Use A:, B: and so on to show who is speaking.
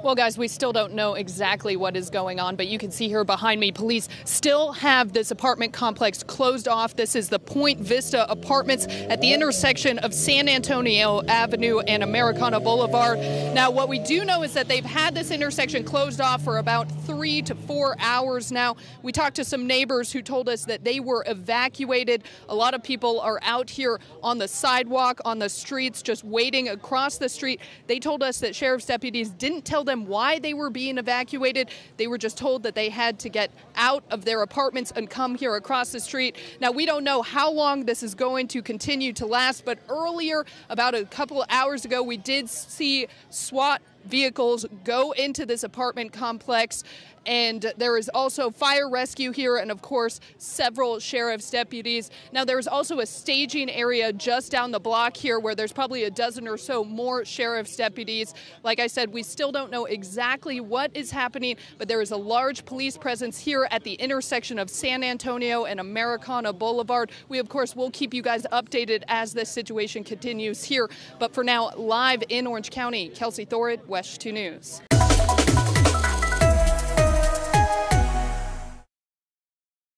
A: Well, guys, we still don't know exactly what is going on, but you can see here behind me, police still have this apartment complex closed off. This is the Point Vista Apartments at the intersection of San Antonio Avenue and Americana Boulevard. Now, what we do know is that they've had this intersection closed off for about 3 to 4 hours now. We talked to some neighbors who told us that they were evacuated. A lot of people are out here on the sidewalk, on the streets, just waiting across the street. They told us that sheriff's deputies didn't tell them why they were being evacuated. They were just told that they had to get out of their apartments and come here across the street. Now, we don't know how long this is going to continue to last, but earlier, about a couple of hours ago, we did see SWAT vehicles go into this apartment complex, and there is also fire rescue here and, of course, several sheriff's deputies. Now, there's also a staging area just down the block here where there's probably a dozen or so more sheriff's deputies. Like I said, we still don't know exactly what is happening, but there is a large police presence here at the intersection of San Antonio and Americana Boulevard. We, of course, will keep you guys updated as this situation continues here. But for now, live in Orange County, Kelsey Thorett, WESH 2 News.